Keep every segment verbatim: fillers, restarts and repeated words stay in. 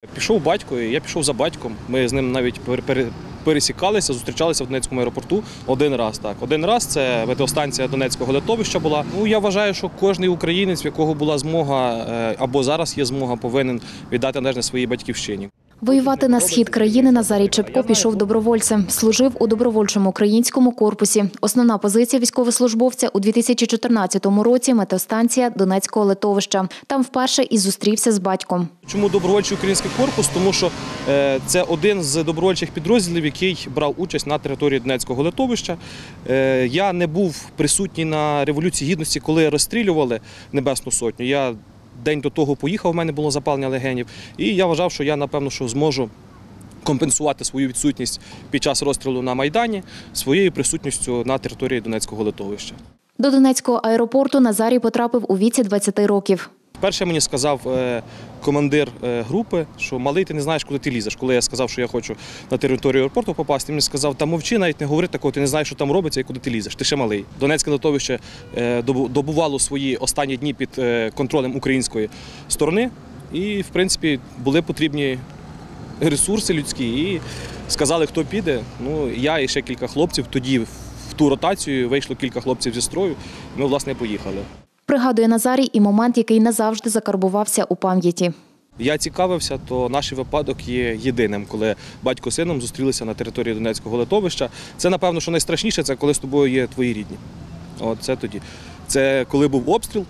Пішов батько, і я пішов за батьком. Ми з ним навіть пересікалися, зустрічалися в Донецькому аеропорту один раз. Так. Один раз це метеостанція Донецького литовища була. Ну, я вважаю, що кожен українець, в якого була змога, або зараз є змога, повинен віддати належне своїй батьківщині. Воювати на схід країни Назарій Чепко пішов добровольцем. Служив у добровольчому українському корпусі. Основна позиція військовослужбовця у дві тисячі чотирнадцятому році – метеостанція Донецького литовища. Там вперше і зустрівся з батьком. Чому добровольчий український корпус? Тому що це один з добровольчих підрозділів, який брав участь на території Донецького литовища. Я не був присутній на Революції Гідності, коли розстрілювали Небесну Сотню. Я день до того поїхав, у мене було запалення легенів, і я вважав, що я, напевно, що зможу компенсувати свою відсутність під час розстрілу на Майдані своєю присутністю на території Донецького литовища. До Донецького аеропорту Назарій потрапив у віці двадцяти років. Перше мені сказав командир групи, що малий, ти не знаєш, куди ти лізеш. Коли я сказав, що я хочу на територію аеропорту попасти, він мені сказав, та мовчи, навіть не говори такого, ти не знаєш, що там робиться і куди ти лізеш, ти ще малий. Донецьке литовище добувало свої останні дні під контролем української сторони і, в принципі, були потрібні ресурси людські і сказали, хто піде. Ну, я і ще кілька хлопців, тоді в ту ротацію вийшло кілька хлопців зі строю, і ми, власне, поїхали. Пригадує Назарій і момент, який назавжди закарбувався у пам'яті. Я цікавився, то наш випадок є єдиним, коли батько з сином зустрілися на території Донецького литовища. Це, напевно, що найстрашніше, це коли з тобою є твої рідні. От це тоді. Це коли був обстріл,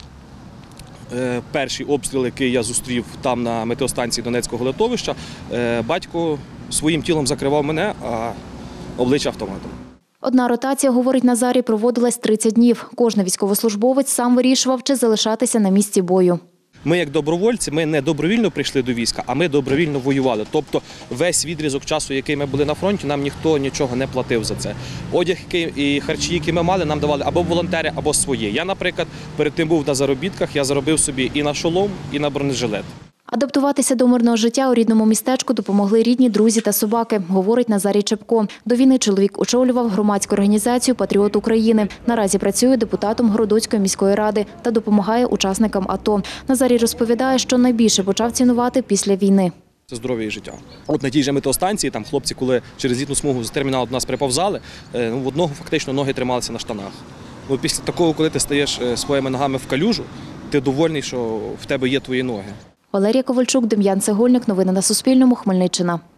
перший обстріл, який я зустрів там на метеостанції Донецького литовища, батько своїм тілом закривав мене, а обличчя автоматом. Одна ротація, говорить Назарій, проводилась тридцять днів. Кожен військовослужбовець сам вирішував, чи залишатися на місці бою. Ми, як добровольці, ми не добровільно прийшли до війська, а ми добровільно воювали. Тобто весь відрізок часу, який ми були на фронті, нам ніхто нічого не платив за це. Одяг і харчі, які ми мали, нам давали або волонтери, або свої. Я, наприклад, перед тим був на заробітках, я заробив собі і на шолом, і на бронежилет. Адаптуватися до мирного життя у рідному містечку допомогли рідні, друзі та собаки, говорить Назарій Чепко. До війни чоловік очолював громадську організацію «Патріот України». Наразі працює депутатом Городоцької міської ради та допомагає учасникам АТО. Назарій розповідає, що найбільше почав цінувати після війни. Це здоров'я і життя. От на тій же метеостанції, там хлопці, коли через злітну смугу з терміналу до нас приповзали, ну, в одного фактично ноги трималися на штанах. От після такого, коли ти стаєш своїми ногами в калюжу, ти довольний, що в тебе є твої ноги. Валерія Ковальчук, Дем'ян Цегольник. Новини на Суспільному. Хмельниччина.